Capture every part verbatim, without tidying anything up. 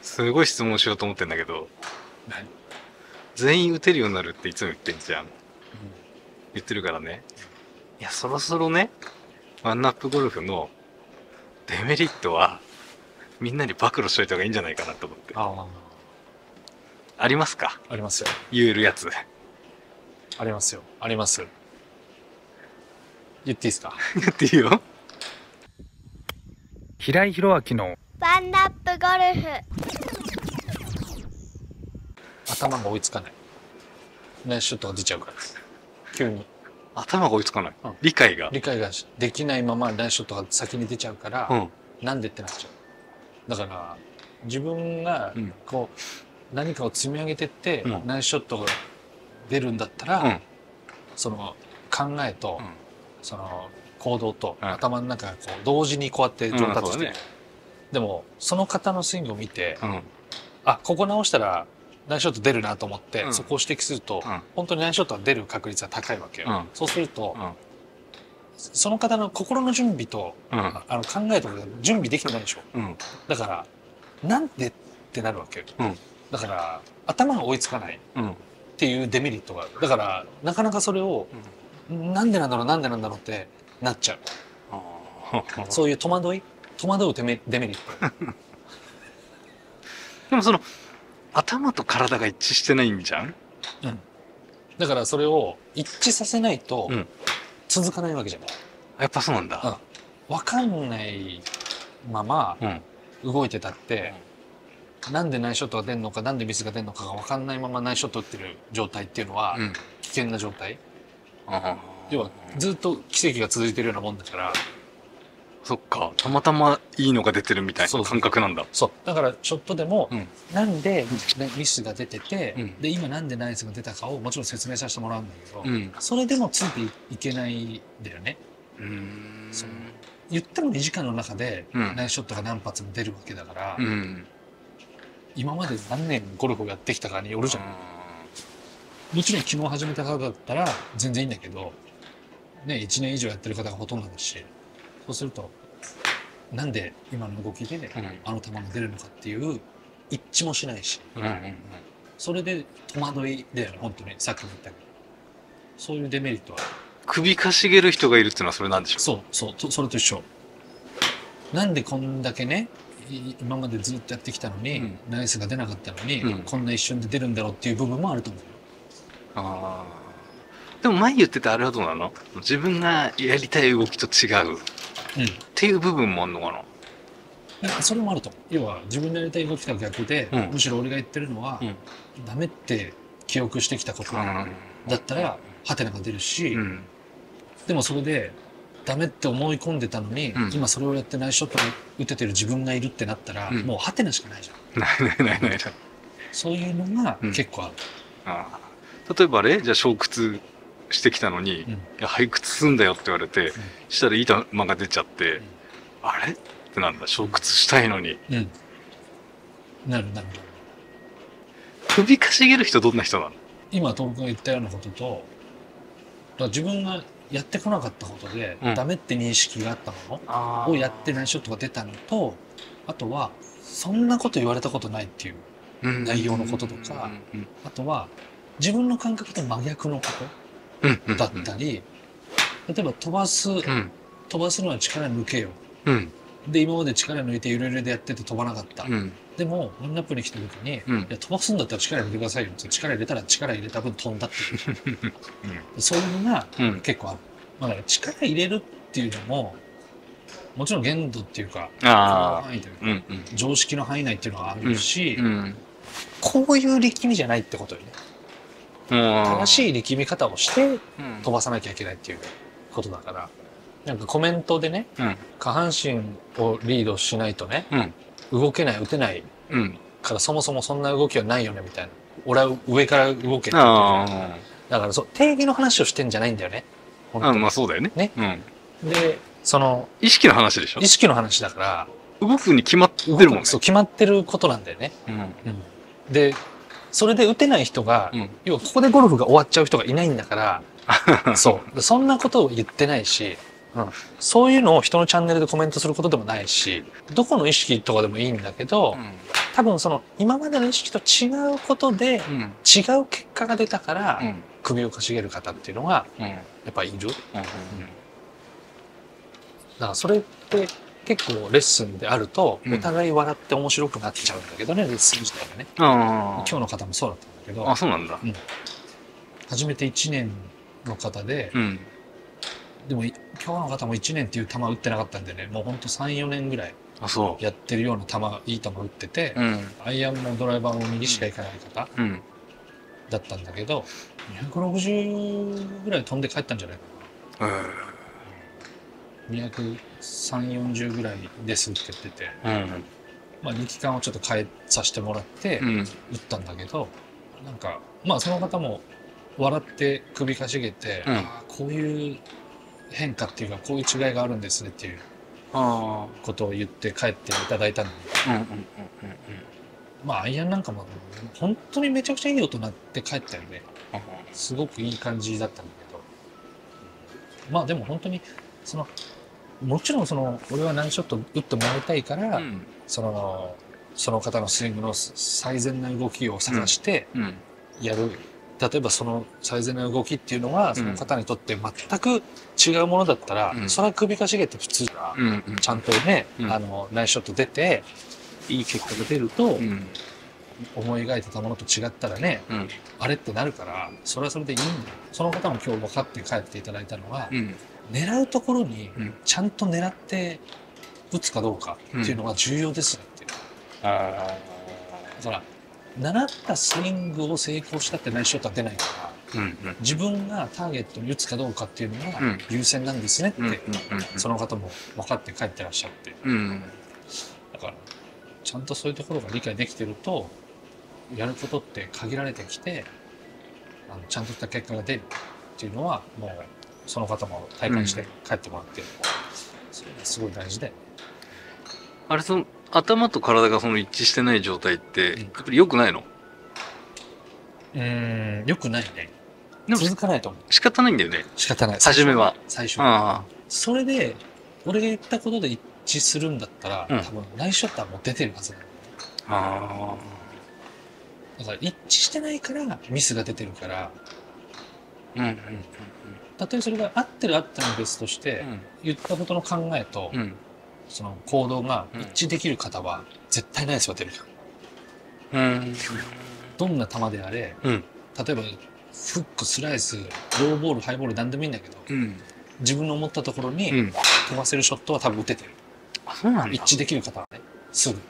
すごい質問しようと思ってんだけど、 何？ 全員打てるようになるっていつも言ってんじゃん。言ってるからね。いや、そろそろね、ワンナップゴルフのデメリットは、みんなに暴露しといた方がいいんじゃないかなと思って。 ああ、 ありますか？ ありますよ。 言えるやつ。 ありますよ。あります。言っていいですか？ 言っていいよ。 平井宏明のワンナップゴルフ。 頭が追いつかない。ナイスショットが出ちゃうからです。急に。 頭が追いつかない。 うん理解が。 理解ができないままナイスショットが先に出ちゃうから、 うん。 なんでってなっちゃう。だから自分がうんこう何かを積み上げてって、 うんナイスショットが出るんだったら、 うん。 その考えと、 うんその行動と、 うん頭の中がこう同時にこうやって上達してる、 うんそうだねでもその方のスイングを見て、 うん。 あ、ここ直したらナイスショット出るなと思って、 うんそこを指摘すると、 うん本当にナイスショットが出る確率は高いわけよ、 うんそうすると、 うん。 その方の心の準備と、 うん。 あの考えとかが準備できてないでしょ。 うん。 だからなんでってなるわけよ。 うん。 だから頭が追いつかないっうん。 ていうデメリットがある。だからなかなかそれを、なんでなんだろうなんでなんだろうってなっちゃう。 あそういう戸惑い戸惑うデメデメリット。 でもその頭と体が一致してないんじゃん。 うん。だからそれを一致させないとうん続かないわけじゃない。 やっぱそうなんだ。 わかんないままうん。 動いてたって、なんでナイスショットが出るのかなんでミスが出るのかがわかんないままナイスショット打ってる状態っていうのはうん。 危険な状態。 あ要はずっと奇跡が続いてるようなもんだから。 そっか。たまたまいいのが出てるみたいなそうそう感覚なんだ。 そう。だからショットでも、 うん。 なんでねミスが出てて、 うんで今なんでナイスが出たかをもちろん説明させてもらうんだけど、 うん。 それでもついていけないんだよね。 うーん。 その言ってもにじかんの中でうんナイスショットが何発も出るわけだから、 うん。 今まで何年ゴルフをやってきたかによるじゃん。もちろん昨日始めた方だったら全然いいんだけど、ね、いちねん以上やってる方がほとんどだし、そうするとなんで今の動きでうんあの球が出るのかっていう一致もしないし、 うんうんうん。 それで戸惑いだよね、本当にさっきも言ったけど、そういうデメリットは。 首かしげる人がいるっていうのはそれなんでしょそうそうとそれと一緒。なんでこんだけねい今までずっとやってきたのに、 うんナイスが出なかったのに、 うんこんな一瞬で出るんだろうっていう部分もあると思うよ。 ああ。でも前言ってたあれはどうなの？自分がやりたい動きと違うっうん。 ていう部分もあんのかな？ だからそれもあると思う。要は自分のやりたい動きとは逆で、 うんむしろ俺が言ってるのは、 うんダメって記憶してきたことだったら、ハテナが出るし、 うん。 でもそれでダメって思い込んでたのに、 うん今それをやってナイスショットを打ててる自分がいるってなったら、 うんもうハテナしかないじゃん。 ないないないないない。 そういうのがうん結構ある。 ああ。例えばあれじゃあ小屈してきたのに、 うんいや背屈すんだよって言われて、したらいい球が出ちゃって、あれってなんだ、小屈したいのに。 うん。うん。なるなる。 首かしげる人どんな人なの？ 今東君が言ったようなことと、だから自分がやってこなかったことで、 うんダメって認識があったもあのをやってナイスショットが出たのと、あとはそんなこと言われたことないっていう、内容のこととかうんあとは自分の感覚と真逆のこうんうんとだったり、例えば飛ばす、 うん飛ばすのは力抜けよ。 うんで、今まで力抜いてゆるゆるでやってて飛ばなかった。 うんでも、ワンナップに来た時に、 うんいや、飛ばすんだったら力入れてくださいよって力入れたら力入れた分飛んだっていう。そういうのがうん結構ある。まあ、だから力入れるっていうのも、もちろん限度っていうか、許容ああ範囲というか、 うんうん常識の範囲内っていうのはあるし、 うんこういう力みじゃないってことよね。正正しい力み方をしてうん飛ばさなきゃいけないっていうことだから、なんかコメントでね、 うん下半身をリードしないとね、 うん動けない、打てないうんからそもそもそんな動きはないよねみたいな。俺は上から動けって言ってるじゃんあだからそう定義の話をしてんじゃないんだよね。本ああ当にまあそうだよねねうんで、その意識の話でしょ意識の話だから、 動くに決まって動るもんねくそう決まってることなんだよね。 うんうん、で、それで打てない人が、 うん要はここでゴルフが終わっちゃう人がいないんだから、そう。そんなことを言ってないし、 うん、そういうのを人のチャンネルでコメントすることでもないし、どこの意識とかでもいいんだけど、 うん多分その今までの意識と違うことで、 うん違う結果が出たから、 うん首をかしげる方っていうのがうんやっぱいる。 うんだからそれって結構レッスンであると、 うんお互い笑って面白くなっちゃうんだけどね、レッスン自体がね。 あ今日の方もそうだったんだけど、 ああそうなんだ初めていちねんの方で、 うんでもい今日の方もいちねんっていう球打ってなかったんでね、もうほんとさん、よねんぐらいあそやってるような球、いい球打ってて、 ううんアイアンもドライバーも右しか行かない方うんだったんだけど、にひゃくろくじゅうぐらい飛んで帰ったんじゃないかな。 うんにひゃくさんじゅう、よんじゅうぐらいですって言ってて、 うんまあ力感をちょっと変えさせてもらってうん打ったんだけど、なんかまあその方も笑って首かしげて、 うんああこういう変化っていうかこういう違いがあるんですねっていうあことを言って帰っていただいたんで、 あうんうんうんまあアイアンなんかも本当にめちゃくちゃいい音鳴って帰ったよね。 うんすごくいい感じだったんだけど、まあでも本当にそのもちろんその俺は何ショット打ってもらいたいから、 うんそのその方のスイングの最善な動きを探してうんやる、例えばその最善な動きっていうのはその方にとって全く違うものだったら、 うんそれは首かしげて普通だ、 うんうんちゃんとね、 うんあのナイスショット出ていい結果が出ると、 うん思い描いてたものと違ったらね、 うんあれってなるから、それはそれでいいんだよ。その方も今日分かって帰っていただいたのは、 うん狙うところにうんちゃんと狙って打つかどうかっていうのが重要ですねっていう。 あだから習ったスイングを成功したってナイスショットは出ないから、 ーうんうん自分がターゲットに打つかどうかっていうのがうん優先なんですねって、 うんうんその方も分かって帰ってらっしゃって、 うんだからちゃんとそういうところが理解できてるとやることって限られてきて、あのちゃんとした結果が出るっていうのはもうその方も体感して帰ってもらってる、それがすごい大事で。 あれその頭と体がその一致してない状態ってうんやっぱり良くないの？ うーん、よくないね。 でも続かないと思う。 仕方ないんだよね仕方ない。 初めは。 最初。 あそれで、俺が言ったことで一致するんだったら、 うん多分ナイスショットはもう出てるはずなの。 ああだから一致してないからミスが出てるから、 あうんうんたとえそれが合ってる合ってないの別として、言ったことの考えと、 うんうんその行動が一致できる方は絶対ナイスは出るよ。 うんどんな球であれ、 うん例えばフック、スライス、ローボール、ハイボール何でもいいんだけど、 うん自分の思ったところにうん飛ばせるショットは多分打ててる。 あそうなんだ一致できる方はね、すぐ。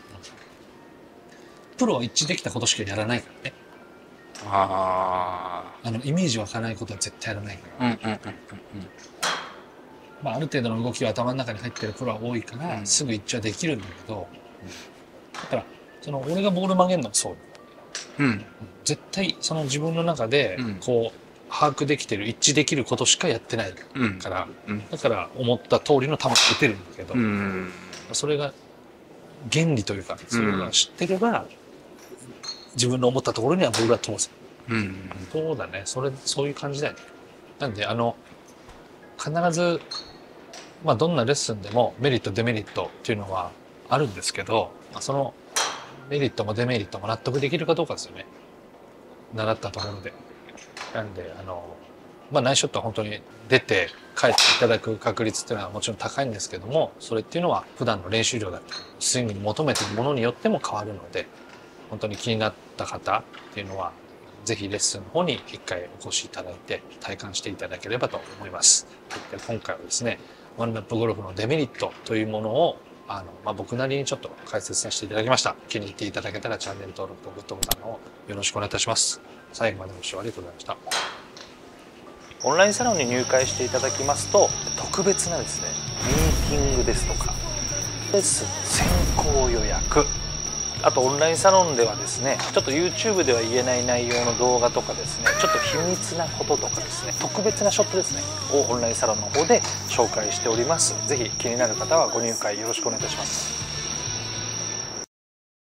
プロは一致できたことしかやらないからね。 ああの、イメージ湧かないことは絶対やらないから。 あうんうんうんうんまあ、ある程度の動きが頭の中に入ってるプロは多いから、 うんすぐ一致はできるんだけど、だから、その、俺がボール曲げるのもそう。 うん絶対、その自分の中でうん、 こう、把握できてる、一致できることしかやってないうんから、 うんだから思った通りの球が打てるんだけど、 うんそれが原理というか、それを知ってれば、自分の思ったところにはボールは通せる。 うんそうだね。それ、そういう感じだよね。なんで、あの、必ず、まあ、どんなレッスンでもメリット、デメリットっていうのはあるんですけど、まあそのメリットもデメリットも納得できるかどうかですよね。習ったところで。なんで、あの、まあ、ナイスショットは本当に出て帰っていただく確率っていうのはもちろん高いんですけども、それっていうのは普段の練習量だったり、スイングに求めているものによっても変わるので、本当に気になった方っていうのは、ぜひレッスンの方に一回お越しいただいて体感していただければと思います。で今回はですね、ワンラップゴルフのデメリットというものをあの、まあ、僕なりにちょっと解説させていただきました。気に入っていただけたらチャンネル登録とグッドボタンをよろしくお願いいたします。最後までご視聴ありがとうございました。オンラインサロンに入会していただきますと、特別なですね、ミーティングですとか、レッスン先行予約、あとオンラインサロンではですね、ちょっと YouTube では言えない内容の動画とかですね、ちょっと秘密なこととかですね、特別なショットですね、をオンラインサロンの方で紹介しております。ぜひ気になる方はご入会よろしくお願いいたします。